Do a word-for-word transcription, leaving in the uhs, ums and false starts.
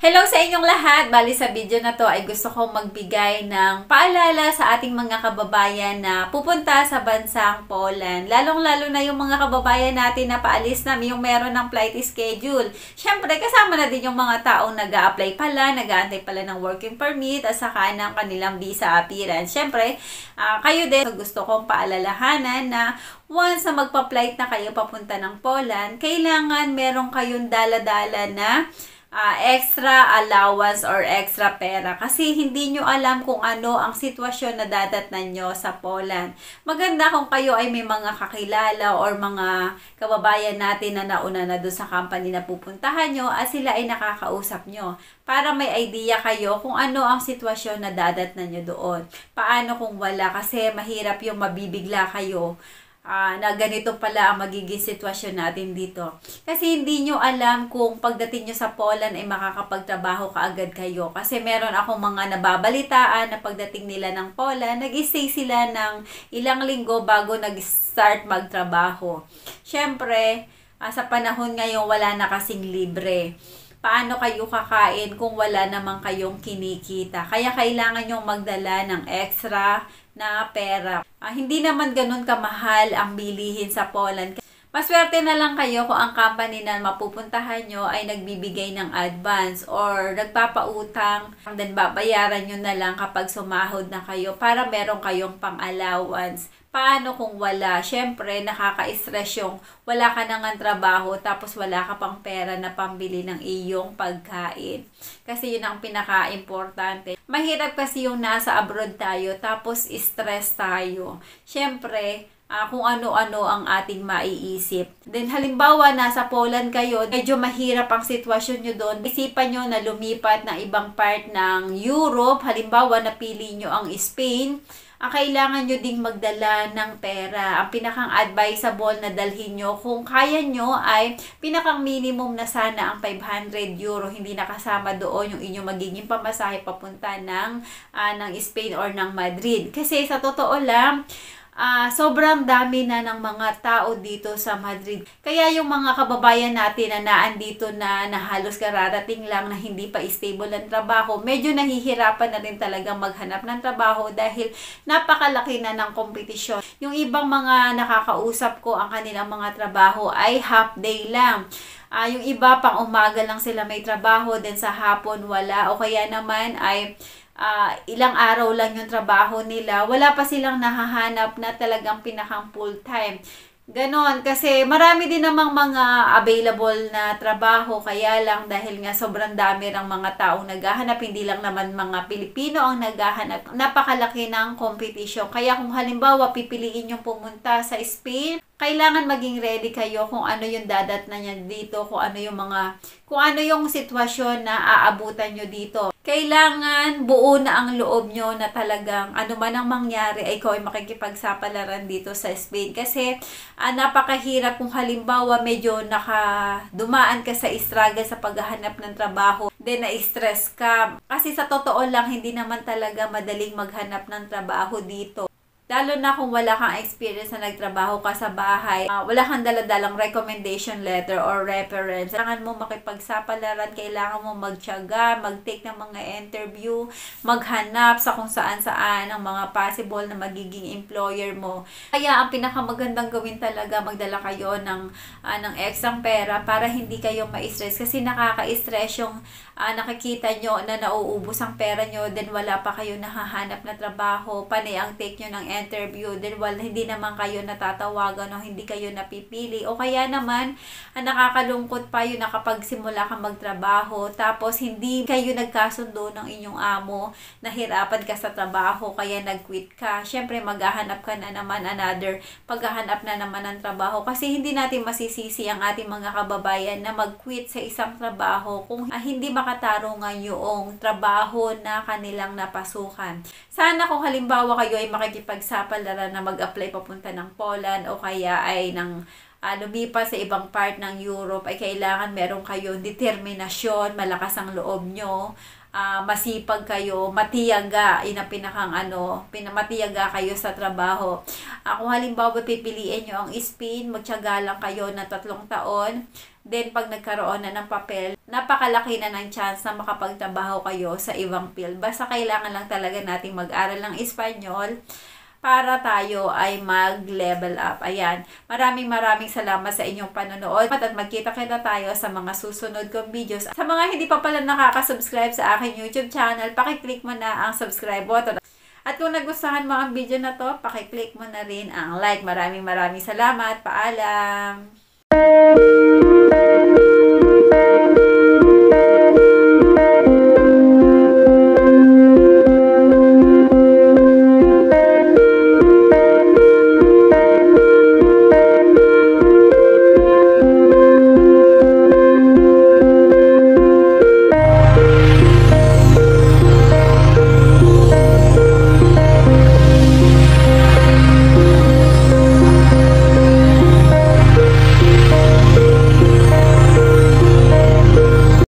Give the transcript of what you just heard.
Hello sa inyong lahat! Bali sa video na to ay gusto kong magbigay ng paalala sa ating mga kababayan na pupunta sa bansang Poland. Lalong-lalo na yung mga kababayan natin na paalis na yung meron ng flight schedule. Siyempre, kasama na din yung mga taong nag-a-apply pala, nag-aantay pala ng working permit at saka ng kanilang visa appearance. Siyempre, uh, kayo din gusto kong paalalahanan na once na magpa-flight na kayo papunta ng Poland, kailangan meron kayong dala-dala na Uh, extra allowance or extra pera kasi hindi nyo alam kung ano ang sitwasyon na dadatnan nyo sa Poland. Maganda kung kayo ay may mga kakilala or mga kababayan natin na nauna na doon sa company na pupuntahan nyo at sila ay nakakausap nyo para may idea kayo kung ano ang sitwasyon na dadatnan nyo doon. Paano kung wala, kasi mahirap yung mabibigla kayo Uh, na ganito pala ang magiging sitwasyon natin dito. Kasi hindi nyo alam kung pagdating nyo sa Poland ay makakapagtrabaho kaagad kayo. Kasi meron akong mga nababalitaan na pagdating nila ng Poland, nag-stay sila ng ilang linggo bago nag-start magtrabaho. Siyempre, uh, sa panahon ngayon wala na kasing libre. Paano kayo kakain kung wala namang kayong kinikita? Kaya kailangan nyong magdala ng extra na pera. Ah, hindi naman ganun kamahal ang bilihin sa Poland. Maswerte na lang kayo kung ang company na mapupuntahan nyo ay nagbibigay ng advance or nagpapautang, then babayaran nyo na lang kapag sumahod na kayo para meron kayong pang-allowance. Paano kung wala? Siyempre, nakaka-stress yung wala ka nang trabaho tapos wala ka pang pera na pambili ng iyong pagkain. Kasi yun ang pinaka-importante. Mahirap kasi yung nasa abroad tayo tapos stress tayo. Siyempre, Uh, kung ano-ano ang ating maiisip. Then halimbawa, nasa Poland kayo, medyo mahirap ang sitwasyon nyo doon. Isipan nyo na lumipat ng ibang part ng Europe. Halimbawa, napili nyo ang Spain. Ang kailangan nyo ding magdala ng pera. Ang pinakang advisable na dalhin nyo, kung kaya nyo, ay pinakang minimum na sana ang five hundred euro. Hindi nakasama doon yung inyong magiging pamasahe papunta ng, uh, ng Spain or ng Madrid. Kasi sa totoo lang, Uh, sobrang dami na ng mga tao dito sa Madrid. Kaya yung mga kababayan natin na naandito na, na halos kararating lang na hindi pa stable ang trabaho, medyo nahihirapan na rin talaga maghanap ng trabaho dahil napakalaki na ng kompetisyon. Yung ibang mga nakakausap ko, ang kanilang mga trabaho ay half day lang. Uh, yung iba pang umaga lang sila may trabaho, then sa hapon wala, o kaya naman ay Uh, ilang araw lang yung trabaho nila, wala pa silang nahahanap na talagang pinakang full time. Ganon, kasi marami din namang mga available na trabaho, kaya lang dahil nga sobrang dami ng mga taong naghahanap, hindi lang naman mga Pilipino ang naghahanap, napakalaki ng competition. Kaya kung halimbawa pipiliin yung pumunta sa Spain, kailangan maging ready kayo kung ano yung dadatnan niya dito, kung ano yung mga, kung ano yung sitwasyon na aabutan nyo dito. Kailangan buo na ang loob nyo na talagang ano man ang mangyari ay ikaw ay makikipagsapalaran dito sa Spain. Kasi uh, napakahirap kung halimbawa medyo nakadumaan ka sa struggle sa paghahanap ng trabaho, then na-stress ka. Kasi sa totoo lang, hindi naman talaga madaling maghanap ng trabaho dito. Lalo na kung wala kang experience na nagtrabaho ka sa bahay, uh, wala kang daladalang recommendation letter or reference. Kailangan mo makipagsapalaran, kailangan mo magtiyaga, mag-take ng mga interview, maghanap sa kung saan-saan ang mga possible na magiging employer mo. Kaya ang pinakamagandang gawin talaga, magdala kayo ng, uh, ng extra pera para hindi kayo ma-stress. Kasi nakaka-stress yung uh, nakikita nyo na nauubos ang pera nyo, then wala pa kayo nahahanap na trabaho, panay ang take nyo ng interview, then wala, hindi naman kayo natatawagan o hindi kayo napipili, o kaya naman ang nakakalungkot pa yun, nakapagsimula kang magtrabaho tapos hindi kayo nagkasundo ng inyong amo, nahirapan ka sa trabaho kaya nag-quit ka. Syempre maghahanap ka na naman another, paghahanap na naman ng trabaho, kasi hindi natin masisisi ang ating mga kababayan na mag-quit sa isang trabaho kung ah, hindi makatarungan yung trabaho na kanilang napasukan. Sana kung halimbawa kayo ay makikipag sapalaran na mag-apply papunta ng Poland o kaya ay ng uh, lumipas sa ibang part ng Europe, ay kailangan meron kayong determinasyon, malakas ang loob nyo, uh, masipag kayo, matiyaga, yun ang pinakang ano, pinamatiyaga kayo sa trabaho. Uh, kung halimbawa pipiliin nyo ang Spain, magtiyaga lang kayo na tatlong taon, Then, pag nagkaroon na ng papel, napakalaki na ng chance na makapagtrabaho kayo sa ibang field. Basta kailangan lang talaga nating mag-aral ng Espanyol para tayo ay mag-level up. Ayan. Maraming maraming salamat sa inyong panonood. At magkita-kita tayo sa mga susunod kong videos. Sa mga hindi pa pala nakaka-subscribe sa aking YouTube channel, pakiclick mo na ang subscribe button. At kung nagustuhan mo ang video na to, pakiclick mo na rin ang like. Maraming maraming salamat. Paalam!